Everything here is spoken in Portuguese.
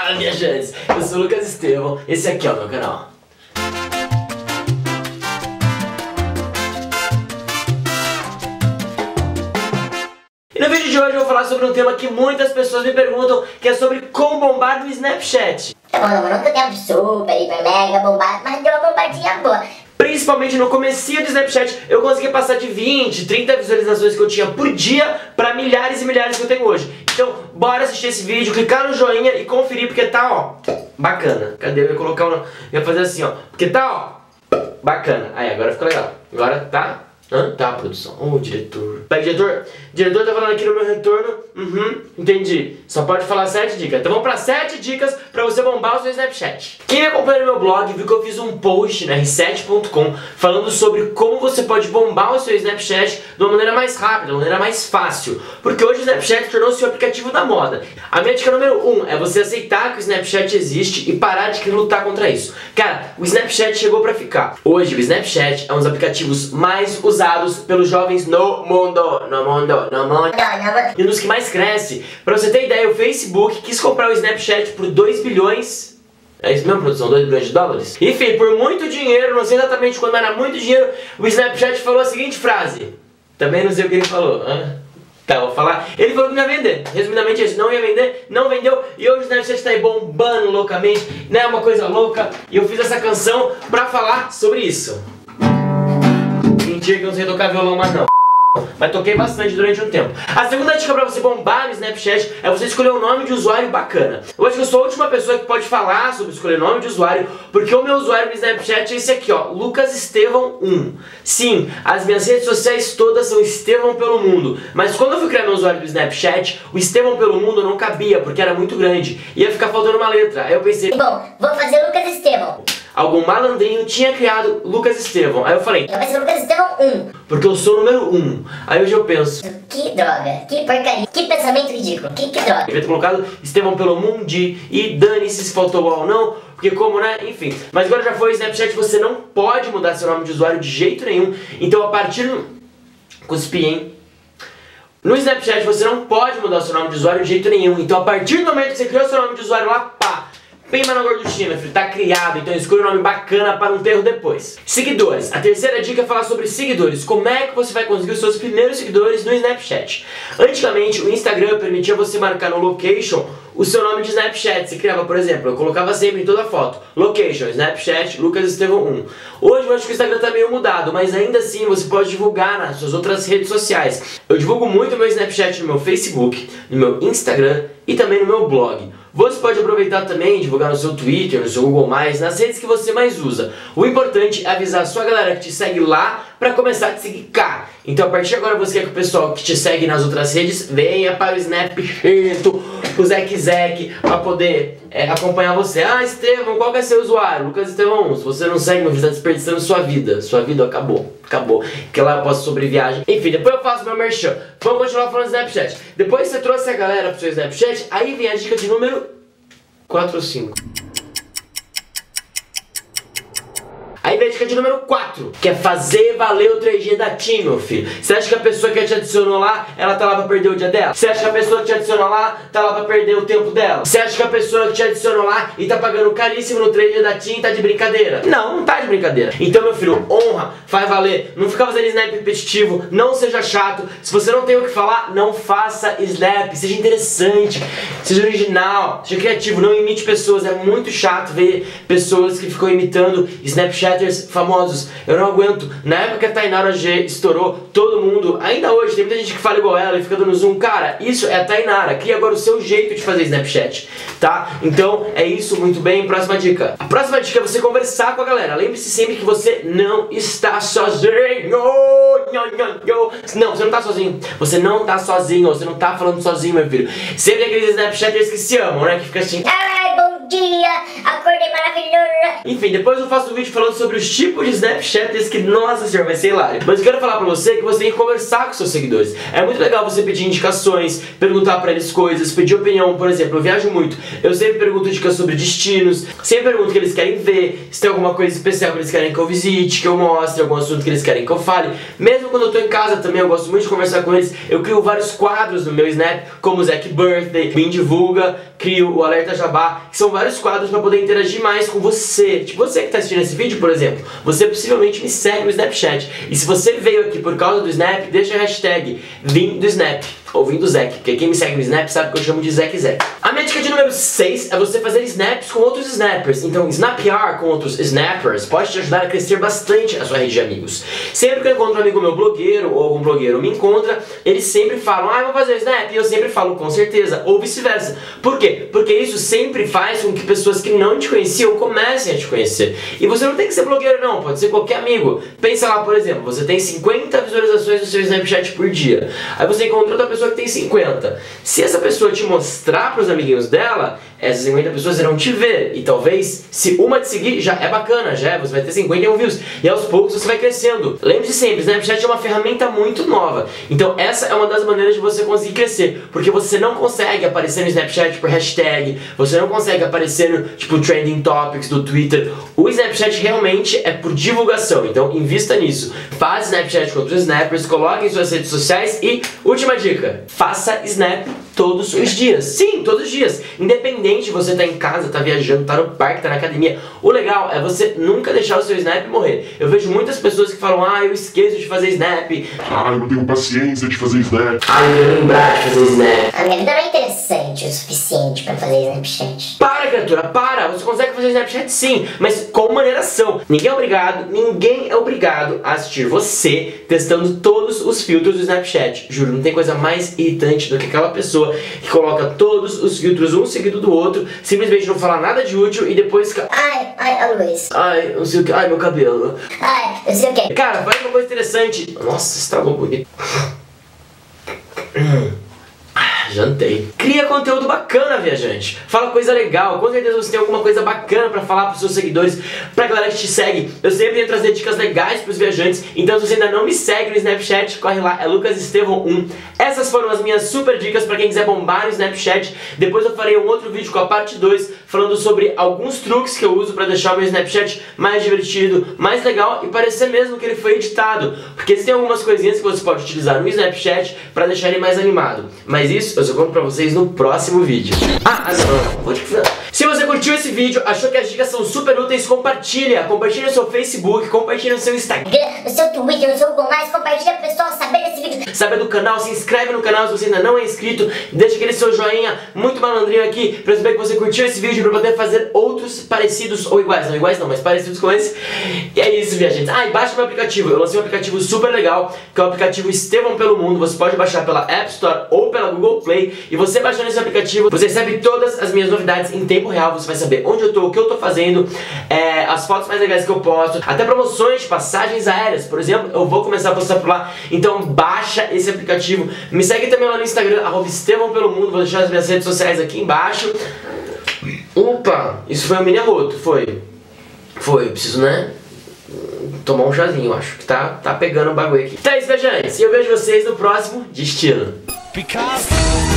Fala, viajantes! Eu sou o Lucas Estevão, esse aqui é o meu canal. E no vídeo de hoje eu vou falar sobre um tema que muitas pessoas me perguntam, que é sobre como bombar no Snapchat. Tá bom, não nunca tempo super, hiper, mega bombado, mas deu uma bombadinha boa. Principalmente no comecinho do Snapchat, eu consegui passar de 20, 30 visualizações que eu tinha por dia para milhares e milhares que eu tenho hoje. Então, bora assistir esse vídeo, clicar no joinha e conferir, porque tá, ó, bacana. Cadê? Eu ia colocar eu ia fazer assim, ó, porque tá, ó, bacana. Aí, agora ficou legal. Agora tá... Tá, produção. Diretor. Pega, diretor. Diretor tá falando aqui no meu retorno. Entendi. Só pode falar 7 dicas. Então vamos pra 7 dicas pra você bombar o seu Snapchat. Quem me acompanha no meu blog viu que eu fiz um post na r7.com falando sobre como você pode bombar o seu Snapchat de uma maneira mais rápida, de uma maneira mais fácil. Porque hoje o Snapchat tornou-se o aplicativo da moda. A minha dica número 1 é você aceitar que o Snapchat existe e parar de querer lutar contra isso. Cara, o Snapchat chegou pra ficar. Hoje o Snapchat é um dos aplicativos mais usados pelos jovens no mundo, e um dos que mais cresce. Pra você ter ideia, o Facebook quis comprar o Snapchat por 2 bilhões. É isso mesmo, produção? 2 bilhões de dólares? Enfim, por muito dinheiro, não sei exatamente quando, mas era muito dinheiro, o Snapchat falou a seguinte frase. Também não sei o que ele falou. Tá, vou falar. Ele falou que não ia vender. Resumidamente isso, não ia vender, não vendeu. E hoje o Snapchat tá aí bombando loucamente, né? Uma coisa louca. E eu fiz essa canção pra falar sobre isso. Mentira que eu não sei tocar violão mais não. Mas toquei bastante durante um tempo. A segunda dica pra você bombar no Snapchat é você escolher um nome de usuário bacana. Eu acho que eu sou a última pessoa que pode falar sobre escolher nome de usuário, porque o meu usuário no Snapchat é esse aqui, ó, Lucas Estevão 1. Sim, as minhas redes sociais todas são Estevão pelo Mundo. Mas quando eu fui criar meu usuário do Snapchat, o Estevão pelo Mundo não cabia, porque era muito grande. Ia ficar faltando uma letra. Aí eu pensei, bom, vou fazer Lucas Estevão. Algum malandrinho tinha criado Lucas Estevão. Aí eu falei, eu vou ser Lucas Estevão 1. Porque eu sou o número 1. Aí hoje eu penso, que droga, que porcaria, que pensamento ridículo, que droga. Eu devia ter colocado Estevão pelo Mundi e dane-se se faltou o ou não, porque como, né, enfim. Mas agora já foi o Snapchat, você não pode mudar seu nome de usuário de jeito nenhum. Então a partir... Cuspi, hein? No Snapchat você não pode mudar seu nome de usuário de jeito nenhum. Então a partir do momento que você criou seu nome de usuário lá, pá, Pima na gorduchinha, meu filho, tá criado, então escolha um nome bacana para não ter erro depois. Seguidores. A terceira dica é falar sobre seguidores. Como é que você vai conseguir os seus primeiros seguidores no Snapchat? Antigamente, o Instagram permitia você marcar no location o seu nome de Snapchat. Você criava, por exemplo, eu colocava sempre em toda foto, location, Snapchat, Lucas Estevão 1. Hoje eu acho que o Instagram tá meio mudado, mas ainda assim você pode divulgar nas suas outras redes sociais. Eu divulgo muito o meu Snapchat no meu Facebook, no meu Instagram e também no meu blog. Você pode aproveitar também e divulgar no seu Twitter, no seu Google+, nas redes que você mais usa. O importante é avisar a sua galera que te segue lá pra começar a te seguir cá. Então a partir de agora você quer que o pessoal que te segue nas outras redes venha para o Snapchat, o Zek, pra poder acompanhar você. Ah, Estevão, qual que é seu usuário? Lucas Estevão 1. Se você não segue, meu filho, tá desperdiçando sua vida. Sua vida acabou. Porque lá eu posto sobre viagem. Enfim, depois eu faço meu merchan. Vamos continuar falando do Snapchat. Depois que você trouxe a galera pro seu Snapchat, aí vem a dica de número 4 ou 5. Aí vem a dica de número 4, que é fazer valer o 3G da TIM, meu filho. Você acha que a pessoa que te adicionou lá, ela tá lá pra perder o dia dela? Você acha que a pessoa que te adicionou lá, tá lá pra perder o tempo dela? Você acha que a pessoa que te adicionou lá e tá pagando caríssimo no 3G da TIM tá de brincadeira? Não tá de brincadeira. Então, meu filho, honra, faz valer. Não fica fazendo snap repetitivo, não seja chato. Se você não tem o que falar, não faça snap. Seja interessante, seja original, seja criativo. Não imite pessoas. É muito chato ver pessoas que ficam imitando Snapchat famosos. Eu não aguento. Na época que a Tainara G estourou, todo mundo, ainda hoje, tem muita gente que fala igual ela e fica dando zoom. Cara, isso é a Tainara. Cria agora o seu jeito de fazer Snapchat, tá? Então, é isso, muito bem. Próxima dica. A próxima dica é você conversar com a galera. Lembre-se sempre que você não está sozinho. Não, você não tá sozinho. Você não tá sozinho. Você não tá falando sozinho, meu filho. Sempre aqueles Snapchatters que se amam, né? Que fica assim... Ai, bom bom dia, acordei maravilhoso. Enfim, depois eu faço um vídeo falando sobre os tipos de Snapchats que, nossa senhora, vai ser hilário. Mas eu quero falar pra você que você tem que conversar com seus seguidores. É muito legal você pedir indicações, perguntar pra eles coisas, pedir opinião. Por exemplo, eu viajo muito, eu sempre pergunto dicas sobre destinos, sempre pergunto o que eles querem ver, se tem alguma coisa especial que eles querem que eu visite, que eu mostre, algum assunto que eles querem que eu fale. Mesmo quando eu tô em casa também, eu gosto muito de conversar com eles. Eu crio vários quadros no meu Snap, como o Zack Birthday, Me Divulga, crio o Alerta Jabá, que são vários quadros pra poder interagir mais com você. Tipo, você que tá assistindo esse vídeo, por exemplo, você possivelmente me segue no Snapchat. E se você veio aqui por causa do Snap, deixa a hashtag Vim do Snap, ou Vim do Zack, porque quem me segue no Snap sabe que eu chamo de Zack Zack. A minha dica de número 6 é você fazer snaps com outros snappers. Então, snapear com outros snappers pode te ajudar a crescer bastante a sua rede de amigos. Sempre que eu encontro um amigo meu blogueiro, ou algum blogueiro me encontra, eles sempre falam, ah, eu vou fazer o Snap, e eu sempre falo, com certeza, ou vice-versa. Por quê? Porque isso sempre faz com que pessoas que não te conheciam comecem a te conhecer. E você não tem que ser blogueiro não, pode ser qualquer amigo. Pensa lá, por exemplo, você tem 50 visualizações no seu Snapchat por dia. Aí você encontra outra pessoa que tem 50. Se essa pessoa te mostrar para os amiguinhos dela, essas 50 pessoas irão te ver. E talvez, se uma te seguir, já é bacana, você vai ter 51 views. E aos poucos você vai crescendo. Lembre-se sempre, Snapchat é uma ferramenta muito nova. Então essa é uma das maneiras de você conseguir crescer. Porque você não consegue aparecer no Snapchat por hashtag, você não consegue aparecer no, tipo, trending topics do Twitter. O Snapchat realmente é por divulgação, então invista nisso. Faça Snapchat com outros snappers, coloque em suas redes sociais e, última dica, faça Snap todos os dias. Sim, todos os dias. Independente de você estar em casa, tá viajando, tá no parque, tá na academia. O legal é você nunca deixar o seu Snap morrer. Eu vejo muitas pessoas que falam, ah, eu esqueço de fazer Snap. Ah, eu não tenho paciência de fazer Snap. Ah, eu não lembrar de fazer Snap. A minha vida não é interessante o suficiente pra fazer Snapchat. Para, criatura, para! Você consegue fazer Snapchat sim, mas com moderação. Ninguém é obrigado a assistir você testando todos os filtros do Snapchat. Juro, não tem coisa mais irritante do que aquela pessoa que coloca todos os filtros um seguido do outro, simplesmente não fala nada de útil e depois... Ai, a luz. Ai, não sei o que... Ai, meu cabelo. Ai, eu sei o que. Cara, faz uma coisa interessante. Nossa, estragou bonito. Jantei. Cria conteúdo bacana, viajante. Fala coisa legal. Com certeza você tem alguma coisa bacana pra falar pros seus seguidores, pra galera que te segue. Eu sempre tento trazer dicas legais pros viajantes. Então se você ainda não me segue no Snapchat, corre lá, é LucasEstevão1. Essas foram as minhas super dicas pra quem quiser bombar no Snapchat. Depois eu farei um outro vídeo com a parte 2, falando sobre alguns truques que eu uso pra deixar o meu Snapchat mais divertido, mais legal e parecer mesmo que ele foi editado. Porque existem algumas coisinhas que você pode utilizar no Snapchat pra deixar ele mais animado. Mas isso eu só conto pra vocês no próximo vídeo. Se você curtiu esse vídeo, achou que as dicas são super úteis, compartilha no seu Facebook, compartilha no seu Instagram, No seu Twitter, no seu Google+, compartilha pro pessoal saber desse vídeo. saber do canal, se inscreve no canal se você ainda não é inscrito, deixa aquele seu joinha muito malandrinho aqui pra eu saber que você curtiu esse vídeo, pra poder fazer outros parecidos ou iguais, não iguais não, mas parecidos com esse. E é isso, minha gente. Ah, e baixa meu aplicativo, eu lancei um aplicativo super legal, que é o aplicativo Estevão pelo Mundo. Você pode baixar pela App Store ou pela Google Play, e você baixando esse aplicativo, você recebe todas as minhas novidades em tempo real. Você vai saber onde eu tô, o que eu tô fazendo, as fotos mais legais que eu posto, até promoções de passagens aéreas, por exemplo, eu vou começar a postar por lá. Então baixa esse aplicativo, me segue também lá no Instagram, @Estevão pelo Mundo, vou deixar as minhas redes sociais aqui embaixo. Opa, isso foi um mini arroto, foi, eu preciso, né, tomar um chazinho, acho que tá pegando o bagulho aqui. Então é isso, viajantes, e eu vejo vocês no próximo Destino. Because